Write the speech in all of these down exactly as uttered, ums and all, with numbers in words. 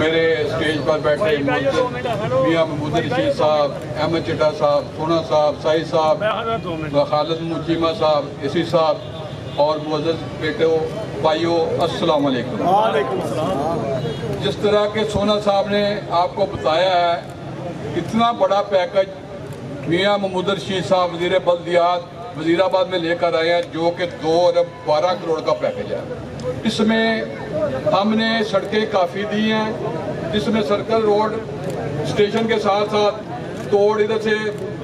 मेरे स्टेज पर बैठे मियां महमूद रशीद साहब, अहमद चिट्टा साहब, सोना साहब, साई साहब, खालिद मुचीमा साहब, इसी साहब और मुअज़्ज़ज़ बेटों भाइयों, अस्सलाम वालेकुम। जिस तरह के सोना साहब ने आपको बताया है, इतना बड़ा पैकेज मियां महमूद रशीद साहब वज़ीर बल्दियात वज़ीराबाद में लेकर आए हैं, जो कि दो अरब बारह करोड़ का पैकेज है। इसमें हमने सड़कें काफ़ी दी हैं, जिसमें सर्कल रोड स्टेशन के साथ साथ तोड़ इधर से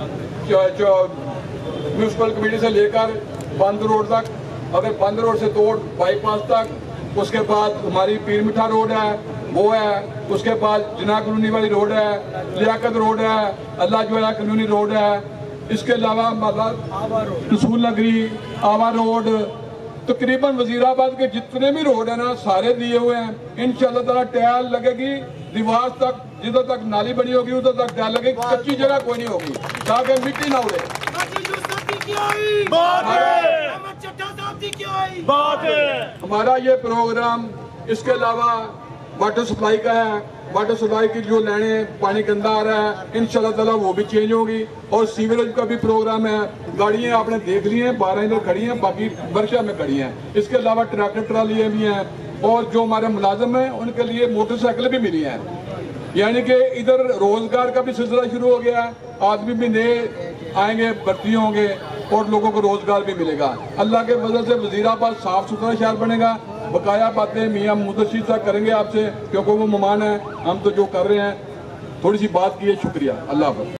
म्यूनसिपल कमेटी से लेकर बंद रोड तक, अगर बंद रोड से तोड़ बाईपास तक, उसके बाद हमारी पीर मिठा रोड है वो है, उसके बाद जिना कॉलोनी वाली रोड है, लियाकत रोड है, अल्लाह जो है कॉलोनी रोड है, इसके अलावा मतलब रसूल नगरी, आवा रोड, तकरीबन वजीराबाद के जितने भी रोड है ना सारे दिए हुए हैं। इंशाल्लाह ताला टाइल लगेगी दीवार तक, जिधर तक नाली बनी होगी उधर तक टाइल लगेगी, कच्ची जगह कोई नहीं होगी ताकि मिट्टी ना उड़े। हमारा ये प्रोग्राम इसके अलावा वाटर सप्लाई का है, वाटर सप्लाई की जो लाइनें पानी गंदा आ रहा है इंशाल्लाह ताला वो भी चेंज होगी, और सीवरेज का भी प्रोग्राम है। गाड़ियां आपने देख ली हैं, बारह इधर खड़ी हैं, बाकी वर्षा में खड़ी हैं। इसके अलावा ट्रैक्टर ट्रालियाँ भी हैं, और जो हमारे मुलाजिम हैं उनके लिए मोटरसाइकिल भी मिली हैं। यानी कि इधर रोजगार का भी सिलसिला शुरू हो गया है, आदमी भी नए आएंगे, भर्ती होंगे और लोगों को रोजगार भी मिलेगा। अल्लाह के वजह से वजीराबाद साफ सुथरा शहर बनेगा। बकाया बातें मियां महमूद रशीद साहब करेंगे आपसे, क्योंकि वो मेहमान है, हम तो जो कर रहे हैं थोड़ी सी बात की है। शुक्रिया, अल्लाह हाफ़िज़।